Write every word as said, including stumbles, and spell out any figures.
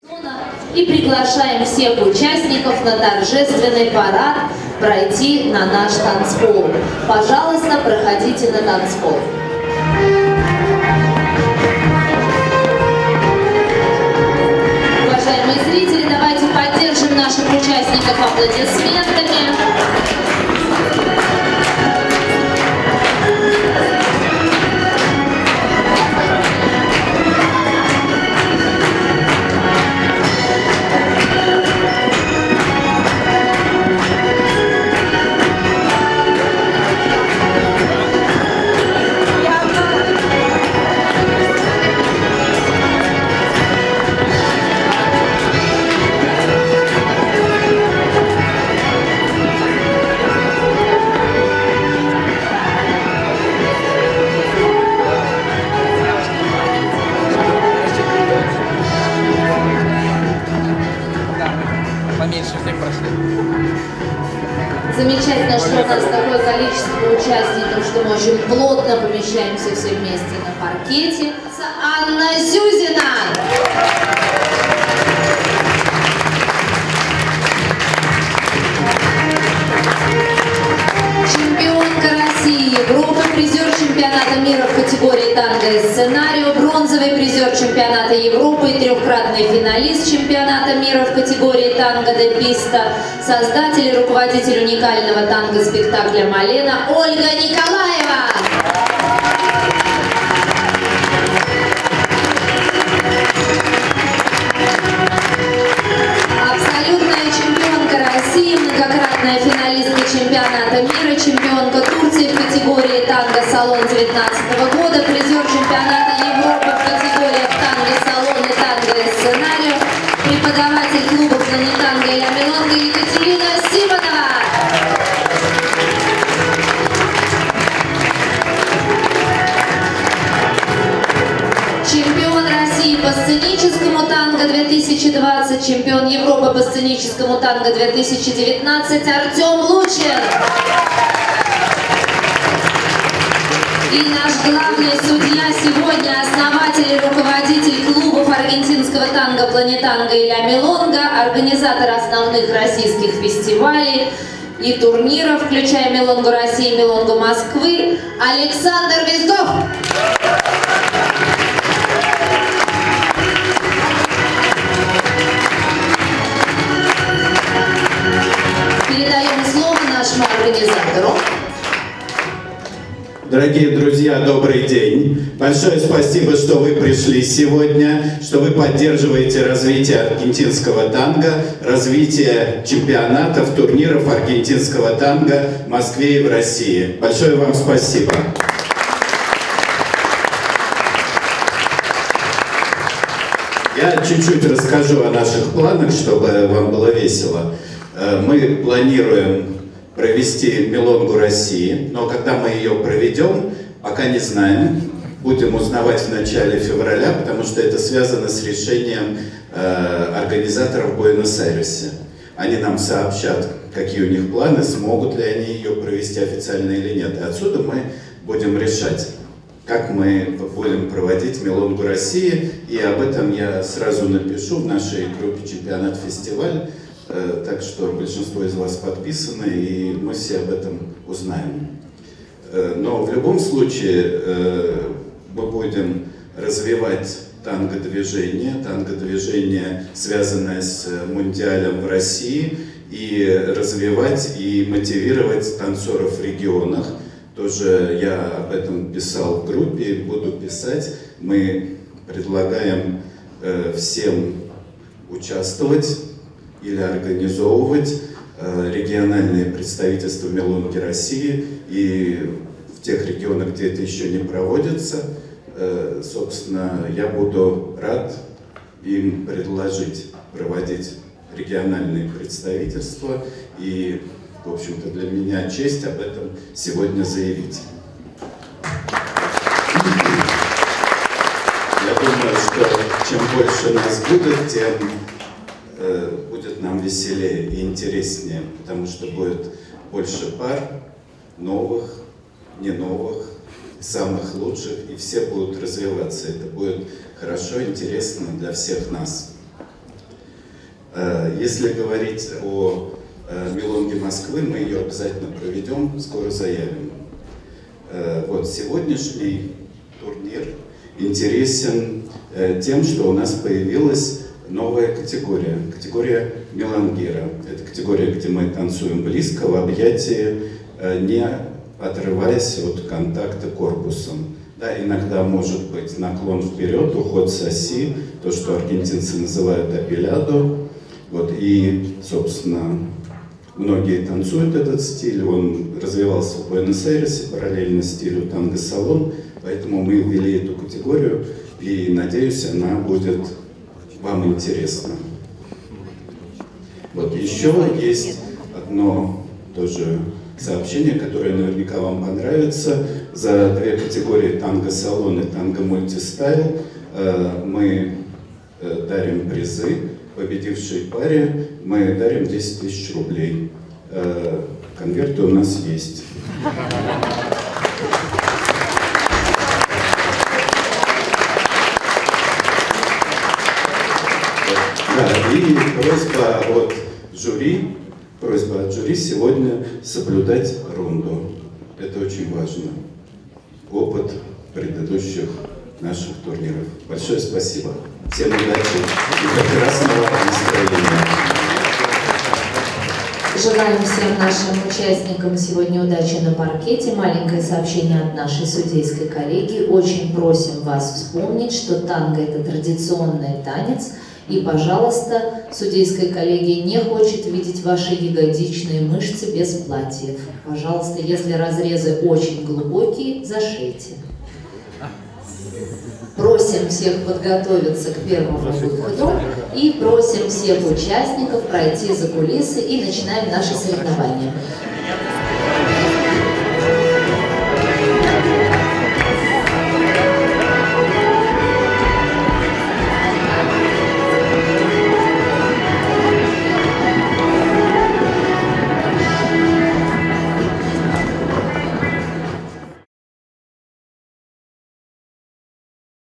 И приглашаем всех участников на торжественный парад пройти на наш танцпол. Пожалуйста, проходите на танцпол. Уважаемые зрители, давайте поддержим наших участников аплодисментами. Замечательно, что у нас такое количество участников, что мы очень плотно помещаемся все вместе на паркете. Анна Зюзина! Чемпионка России, Европы, призер чемпионата мира в категории танго и сценарию, бронзовый призер чемпионата Европы и трехкратный финалист чемпионата мира в категории танго де писта, создатель и руководитель уникального танго-спектакля «Малена» Ольга Николаева. Абсолютная чемпионка России, многократная финалистка чемпионата мира, чемпионка Турции в категории танго-салон две тысячи девятнадцатого года, призер чемпионата Европы в категориях танго-салон и танго и сценарию, преподаватель клуба «Планетанго» и «Ля Мелонга» Екатерина Симонова. Чемпион России по сценическому танго две тысячи двадцать, чемпион Европы по сценическому танго две тысячи девятнадцать Артем Лучин. И наш главный судья сегодня, основатель и руководитель клубов аргентинского танго «Планетанго» и «Ля Мелонга», организатор основных российских фестивалей и турниров, включая «Мелонгу России» и «Мелонгу Москвы», Александр Визгов. Передаем слово нашему организатору. Дорогие друзья, добрый день. Большое спасибо, что вы пришли сегодня, что вы поддерживаете развитие аргентинского танго, развитие чемпионатов, турниров аргентинского танго в Москве и в России. Большое вам спасибо. Я чуть-чуть расскажу о наших планах, чтобы вам было весело. Мы планируем провести «Мелонгу России», но когда мы ее проведем, пока не знаем. Будем узнавать в начале февраля, потому что это связано с решением э, организаторов в Буэнос-Айресе. Они нам сообщат, какие у них планы, смогут ли они ее провести официально или нет. И отсюда мы будем решать, как мы будем проводить «Мелонгу России». И об этом я сразу напишу в нашей группе «Чемпионат-фестиваль». Так что большинство из вас подписаны, и мы все об этом узнаем. Но в любом случае мы будем развивать танго-движение, танго-движение, связанное с Мундиалем в России, и развивать и мотивировать танцоров в регионах. Тоже я об этом писал в группе и буду писать. Мы предлагаем всем участвовать или организовывать э, региональные представительства «Мелонги России», и в тех регионах, где это еще не проводится, э, собственно, я буду рад им предложить проводить региональные представительства, и, в общем-то, для меня честь об этом сегодня заявить. Я думаю, что чем больше нас будет, тем будет нам веселее и интереснее, потому что будет больше пар, новых, не новых, самых лучших, и все будут развиваться. Это будет хорошо, интересно для всех нас. Если говорить о Милонге Москвы, мы ее обязательно проведем, скоро заявим. Вот сегодняшний турнир интересен тем, что у нас появилась новая категория, категория Милонгира. Это категория, где мы танцуем близко, в объятии, не отрываясь от контакта корпусом. Да, иногда может быть наклон вперед, уход с оси, то, что аргентинцы называют апелядо. Вот, и, собственно, многие танцуют этот стиль, он развивался в Буэнос-Айресе параллельно стилю танго-салон, поэтому мы ввели эту категорию, и, надеюсь, она будет вам интересна. Вот еще есть одно тоже сообщение, которое наверняка вам понравится. За две категории танго-салон и танго-мультистайл мы дарим призы. Победившей паре мы дарим десять тысяч рублей. Конверты у нас есть. Да, и просьба от жюри, просьба от жюри сегодня соблюдать рунду. Это очень важно. Опыт предыдущих наших турниров. Большое спасибо. Всем удачи и прекрасного настроения. Желаем всем нашим участникам сегодня удачи на паркете. Маленькое сообщение от нашей судейской коллеги. Очень просим вас вспомнить, что танго – это традиционный танец. И, пожалуйста, судейская коллегия не хочет видеть ваши ягодичные мышцы без платьев. Пожалуйста, если разрезы очень глубокие, зашейте. Просим всех подготовиться к первому выходу и просим всех участников пройти за кулисы и начинаем наши соревнования.